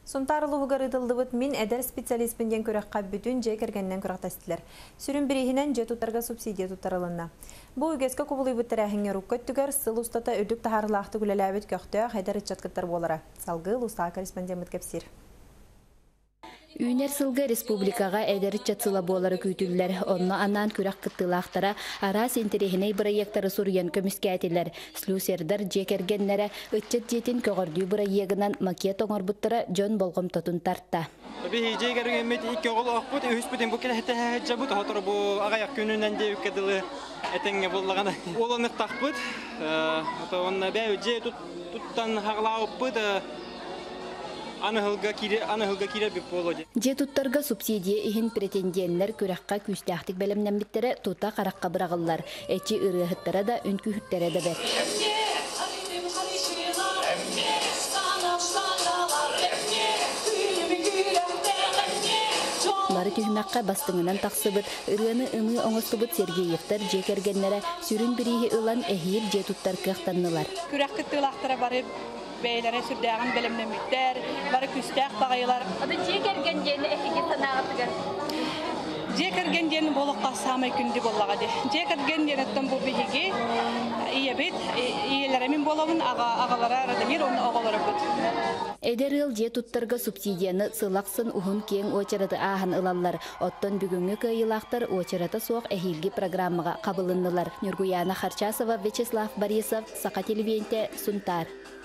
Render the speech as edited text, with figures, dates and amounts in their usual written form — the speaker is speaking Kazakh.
Сунтарлы угарыдылдыбыт мин эдер специалист бенден көрәкка бүтін жай кергеннен көрәктәстілер. Сүрін бірейінен жай тұттарға субсидия тұттарылынна. Бұл үгеске көбілі бұттыр әхіңе руккөттігер сыл ұстата өдік тахарлақты күлеләбет көқтіға қайдар үтчаткыттар болара. Салғыл ұста корреспондент кепсир. Үйнер сылғы республикаға әдәрі чатсыла болары күйтілілер. Онны анан күрәк кыттылақтара арас интерехіней проекттары сұрыян көміскәтілер. Слюсердар жекергеннері үтчет жетін көгірдүй проегінан макет оңыр бұттыра жон болғым тұтын тартта. Жекерген мет икі оғыл оқпыт, өспітен бұл келі әті жабыт, ғатыр бұл ағаяқ күнінен де өккеділі әтенге болағаны. Оланық тақпыт, онына бәу же тұттан ғағылауыппыт, Анахылга кире біп болады. Же туттарға субсидия ихин претенденлер күрәққа күстәқтік бәлемнен біттері тута қараққа бірағылар. Әчі ұрығыттара да үнкі хүттері де бәр. Лары түймәққа бастыңынан тақсыбыт, ұрығыны ұмы оңыстыбыт Сергеевтар жекергенлері сүрін бірігі ұлан әхейір же туттар кықтаннылар. Күрәққы тылақтыра барып, бәйләре сүрдәғын бәлемнеміктер, бары күстәқ бағайлар. Ады жекерген жені әхеге санағатыгар? Жекерген жені болыққа самай күнді болағады. Жекерген женеттен бұл бігеге иебет, иелерімін болауын ағалара арадамир, оны ағалара бұд. Эдерил же туттарға субсидияны сылақсын ұхын кең очарады ағын ылалар. Оттон бүгінгі көйілақтар очараты соқ әхилгі программаға қабылынылар. Нюргуяна Харчасова, Вячеслав Борисов, Сақа телевизионте, Сунтар.